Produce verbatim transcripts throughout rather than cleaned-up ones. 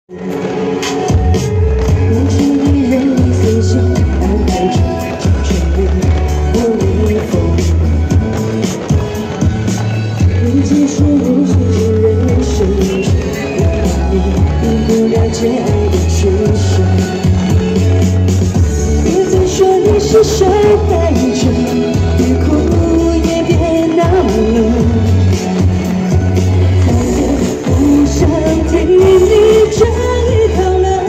是谁带着别哭也别闹了，再也不想听你这一套了。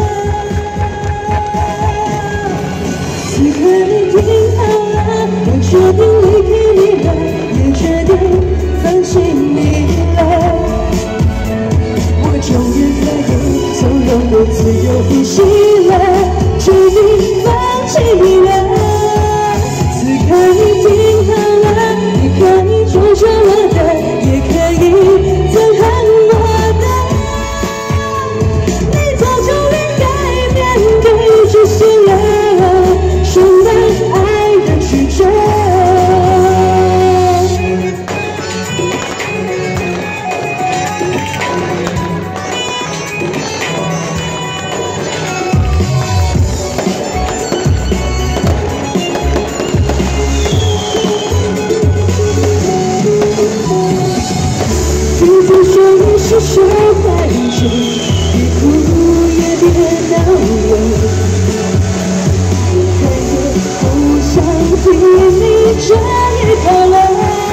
此刻你听好了，我决定离开你了，也决定放弃你了。我终于可以从容的自由呼吸了，决定放弃你了。 可以听好了，你可以诅咒我的，也可以憎恨我的。你早就应该面对这些了，承担爱的曲折。是谁带着别哭也别闹了，再也不想听你这一套了。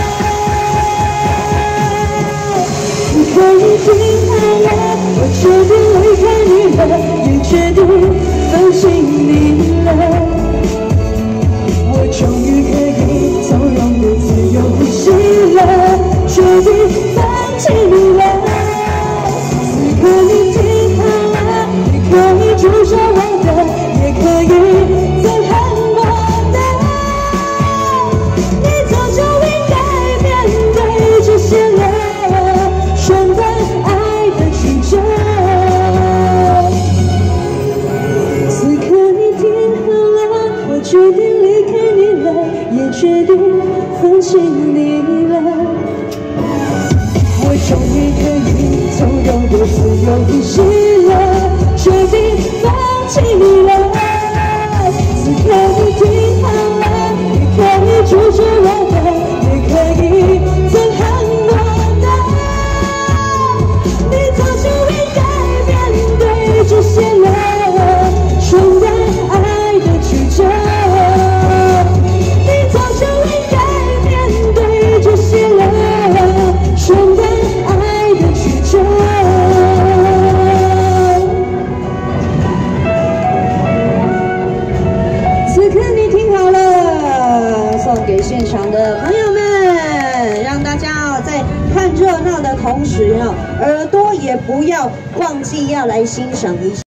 你可以听好了，我决定离开你了，也决定放弃你了。我终于可以从容的自由呼吸了，决定放弃你了。 可你听好了，你可以诅咒我的，也可以憎恨我的。你早就应该面对这些了，承担爱的曲折。此刻你听好了，我决定离开你了，也决定放弃你了。 我终于可以从容的自由呼吸了，决定放弃你了。此刻你听好了，你可以诅咒我的，也可以憎恨我的。你早就应该面对这些了，承担爱的曲折。你早就应该面对这些了，承担。 此刻你听好了，送给现场的朋友们，让大家在看热闹的同时，耳朵也不要忘记要来欣赏一下。